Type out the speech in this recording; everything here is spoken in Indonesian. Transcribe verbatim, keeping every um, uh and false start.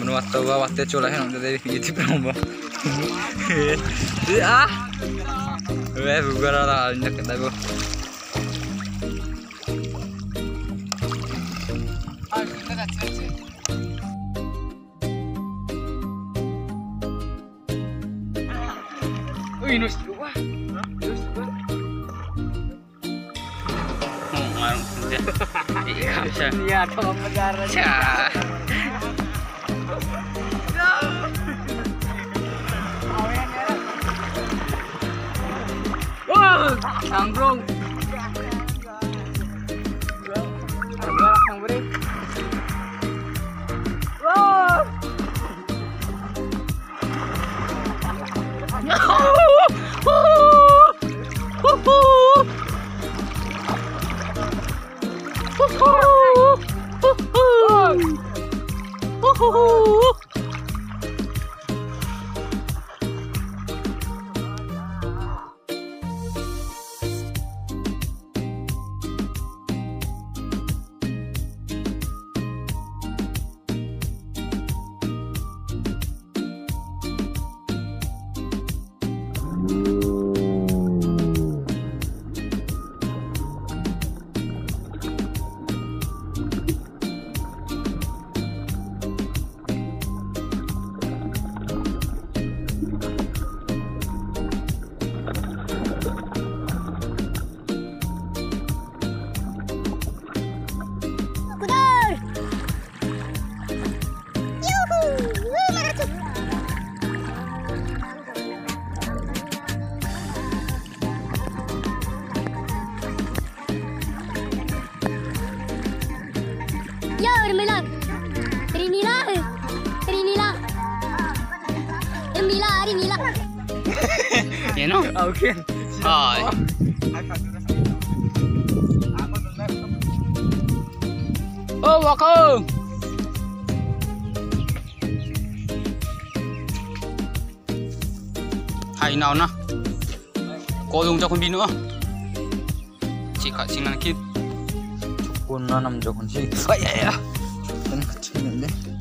anu atau gua waktu colah yang dari YouTube nomor ah weh bukan lah anjak kita gua Uy, nus dua. Nus dua. Oh, marung dia. Iya, bisa. Iya, tolong negara. Ya. Wah, sangbrong. Dua sangbrong. Wah. Yo, Remila. Remila. Remila. Remila, Remila. You know? Okay. Hi. Oh, wako. Hai nào na. Có dùng cho con pin nữa. Chỉ cả chính là kia. Chụp con nó nằm cho con gì. Ai ai à. Con chỉnh lên đấy.